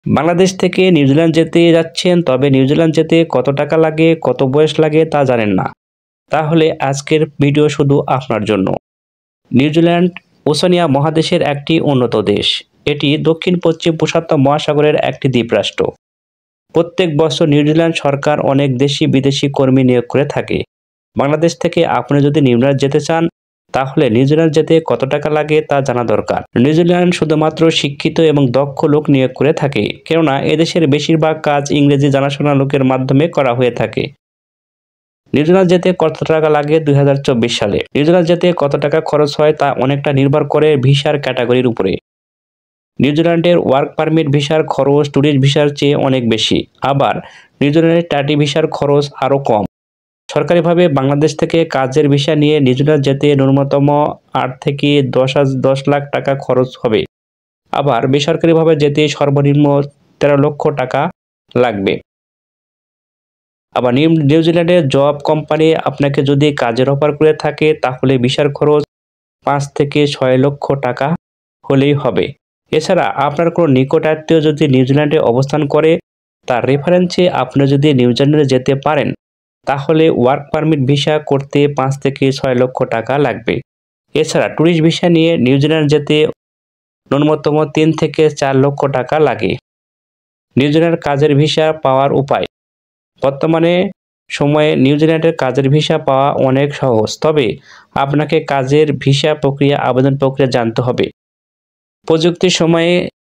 বাংলাদেশ থেকে নিউজিল্যান্ড যেতে যাচ্ছেন, তবে নিউজিল্যান্ড যেতে কত টাকা লাগে, কত বয়স লাগে তা জানেন না। তাহলে আজকের ভিডিও শুধু আপনার জন্য। নিউজিল্যান্ড ওশেনিয়া মহাদেশের একটি উন্নত দেশ। এটি দক্ষিণ-পশ্চিম প্রশান্ত মহাসাগরের একটি দ্বীপরাষ্ট্র। প্রত্যেক বছর নিউজিল্যান্ড সরকার অনেক দেশি বিদেশি কর্মী নিয়োগ করে থাকে। বাংলাদেশ থেকে আপনি যদি নিউজিল্যান্ড যেতে চান, তাহলে নিউজিল্যান্ড যেতে কত টাকা লাগে তা জানা দরকার। নিউজিল্যান্ড শুধুমাত্র শিক্ষিত এবং দক্ষ লোক নিয়োগ করে থাকে, কেননা এদেশের বেশিরভাগ কাজ ইংরেজি জানাশোনা লোকের মাধ্যমে করা হয়ে থাকে। নিউজিল্যান্ড যেতে কত টাকা লাগে 2024 সালে? নিউজিল্যান্ড যেতে কত টাকা খরচ হয় তা অনেকটা নির্ভর করে ভিসার ক্যাটাগরির উপরে। নিউজিল্যান্ডের ওয়ার্ক পারমিট ভিসার খরচ ট্যুরিস্ট ভিসার চেয়ে অনেক বেশি। আবার নিউজিল্যান্ডের স্টাডি ভিসার খরচ আরও কম। সরকারিভাবে বাংলাদেশ থেকে কাজের ভিসা নিয়ে নিউজিল্যান্ড যেতে ন্যূনতম 8 থেকে 10 লাখ টাকা খরচ হবে। আবার বেসরকারিভাবে যেতে সর্বনিম্ন 13 লক্ষ টাকা লাগবে। আবার নিউজিল্যান্ডের জব কোম্পানি আপনাকে যদি কাজের অফার করে থাকে, তাহলে ভিসার খরচ 5 থেকে 6 লক্ষ টাকা হলেই হবে। এছাড়া আপনার কোনো নিকট আত্মীয় যদি নিউজিল্যান্ডে অবস্থান করে, তার রেফারেন্সে আপনি যদি নিউজিল্যান্ডে যেতে পারেন, তাহলে ওয়ার্ক পারমিট ভিসা করতে 5 থেকে 6 লক্ষ টাকা লাগবে। এছাড়া ট্যুরিস্ট ভিসা নিয়ে নিউজিল্যান্ড যেতে ন্যূনতম 3 থেকে 4 লক্ষ টাকা লাগে। নিউজিল্যান্ড কাজের ভিসা পাওয়ার উপায়। বর্তমানে সময়ে নিউজিল্যান্ডের কাজের ভিসা পাওয়া অনেক সহজ, তবে আপনাকে কাজের ভিসা প্রক্রিয়া আবেদন প্রক্রিয়া জানতে হবে। প্রযুক্তির সময়ে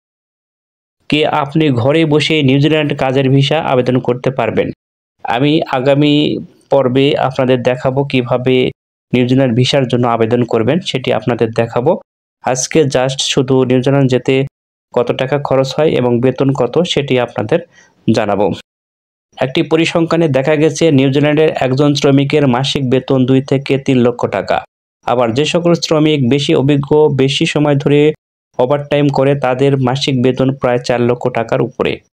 আপনি ঘরে বসে নিউজিল্যান্ড কাজের ভিসা আবেদন করতে পারবেন। আমি আগামী পর্বে আপনাদের দেখাবো কিভাবে নিউজিল্যান্ড ভিসার জন্য আবেদন করবেন, সেটি আপনাদের দেখাবো। আজকে জাস্ট শুধু নিউজিল্যান্ড যেতে কত টাকা খরচ হয় এবং বেতন কত সেটি আপনাদের জানাবো। একটি পরিসংখ্যানে দেখা গেছে নিউজিল্যান্ডের একজন শ্রমিকের মাসিক বেতন 2 থেকে 3 লক্ষ টাকা। আবার যে সকল শ্রমিক বেশি অভিজ্ঞ, বেশি সময় ধরে ওভারটাইম করে, তাদের মাসিক বেতন প্রায় 4 লক্ষ টাকার উপরে।